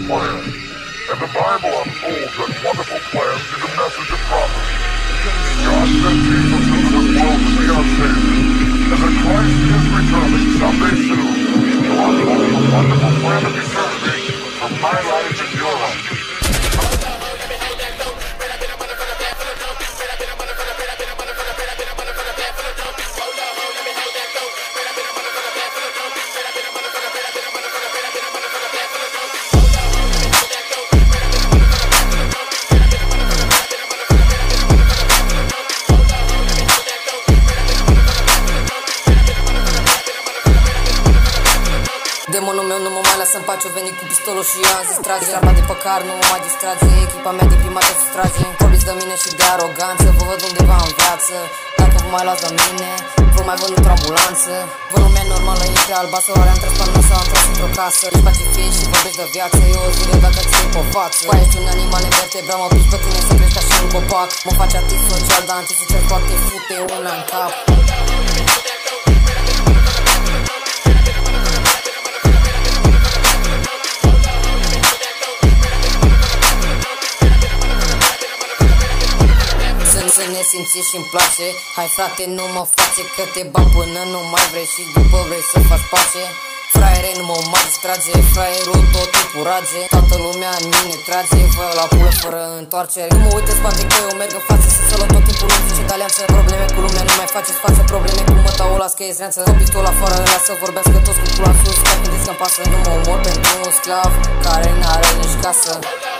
plan. And the Bible unfolds that wonderful plan is a message of prophecy. God sent Jesus into this world to be our Savior, and that Christ is returning someday soon to unfold the wonderful plan of eternity for my life and your life. Demonul meu nu mă mai lasă în pace, o venit cu pistolul și i-am zis trage. Arma de pe car nu mă mai distrage, echipa mea de primată sustrage. Vorbiți de mine și de aroganță, vă văd undeva în viață. Dacă vă mai luați la mine, vă mai văd într-o ambulanță. Vă lumea normală e pe albasă, oare am tras pe nasă, am tras într-o casă. Ești pacific și vorbești de viață, eu o zile dacă ți iei pe față. Păi ești un animal invertebrat, mă piși pe tine să crești ca și un copac. Mă faci antisocial, dar antisocial poate fute una în cap. Să ne simți și-mi place. Hai frate, nu mă face că te bag până nu mai vrei și după vrei să faci pace. Fraiere, nu mă mai distrage, fraierul tot timpul rage. Toată lumea în mine trage, vă la pulă fără întoarcere. Nu mă uit în spate că eu merg în față, să solo tot timpul nu zice de alianță. Probleme cu lumea, nu mai faceți față, probleme cu mătaul, las că e zreanță. Copii la afară, lasă vorbească toți cu pula în sus. Chiar gândiți că-mi pasă, nu mă omor pentru un sclav care n-are nici casă.